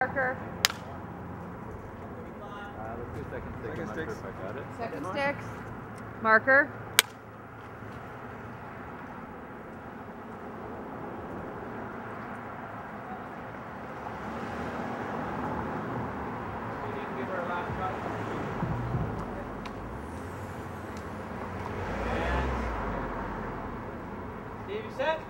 Marker. Let's do second stick. I'm not sure if I got it. Second sticks. Marker. Steve, you set?